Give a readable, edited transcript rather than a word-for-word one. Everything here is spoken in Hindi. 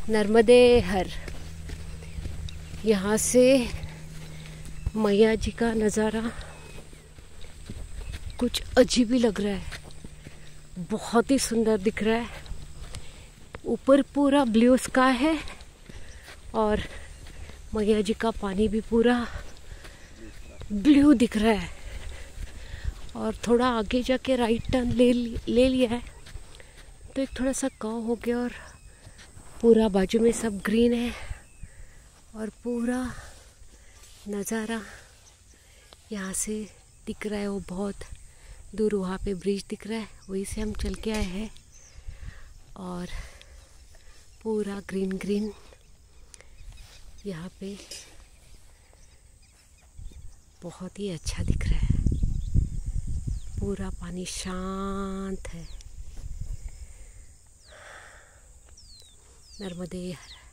नर्मदे हर। यहाँ से मैया जी का नज़ारा कुछ अजीब ही लग रहा है, बहुत ही सुंदर दिख रहा है। ऊपर पूरा ब्लू स्काई है और मैया जी का पानी भी पूरा ब्लू दिख रहा है। और थोड़ा आगे जाके राइट टर्न ले लिया है तो एक थोड़ा सा गाँव हो गया और पूरा बाजू में सब ग्रीन है और पूरा नज़ारा यहाँ से दिख रहा है। वो बहुत दूर वहाँ पे ब्रिज दिख रहा है, वहीं से हम चल के आए हैं और पूरा ग्रीन ग्रीन यहाँ पे बहुत ही अच्छा दिख रहा है। पूरा पानी शांत है। नर्मदे हर।